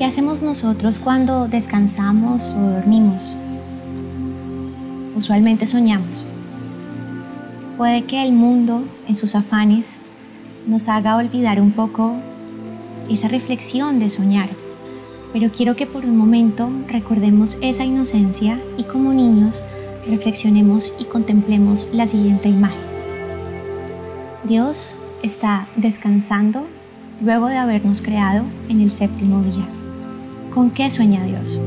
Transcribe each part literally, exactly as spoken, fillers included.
hacemos nosotros cuando descansamos o dormimos? Usualmente soñamos. Puede que el mundo, en sus afanes, nos haga olvidar un poco esa reflexión de soñar, pero quiero que por un momento recordemos esa inocencia y como niños reflexionemos y contemplemos la siguiente imagen. Dios está descansando luego de habernos creado en el séptimo día. ¿Con qué sueña Dios?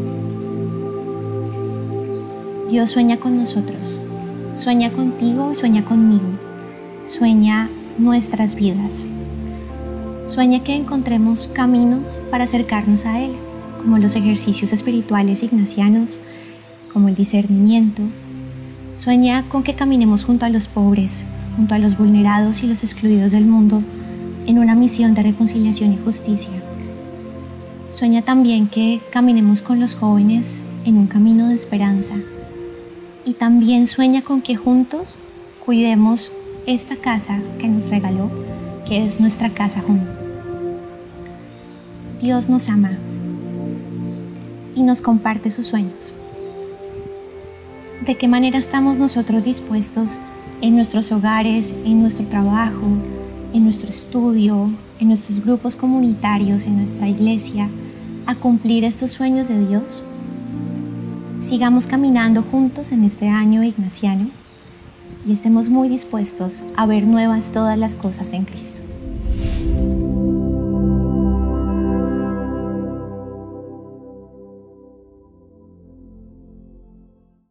Dios sueña con nosotros, sueña contigo y sueña conmigo, sueña nuestras vidas. Sueña que encontremos caminos para acercarnos a Él, como los ejercicios espirituales ignacianos, como el discernimiento. Sueña con que caminemos junto a los pobres, junto a los vulnerados y los excluidos del mundo, en una misión de reconciliación y justicia. Sueña también que caminemos con los jóvenes en un camino de esperanza. Y también sueña con que juntos cuidemos esta casa que nos regaló, que es nuestra casa home. Dios nos ama y nos comparte sus sueños. ¿De qué manera estamos nosotros dispuestos en nuestros hogares, en nuestro trabajo, en nuestro estudio, en nuestros grupos comunitarios, en nuestra iglesia, a cumplir estos sueños de Dios? Sigamos caminando juntos en este año ignaciano y estemos muy dispuestos a ver nuevas todas las cosas en Cristo.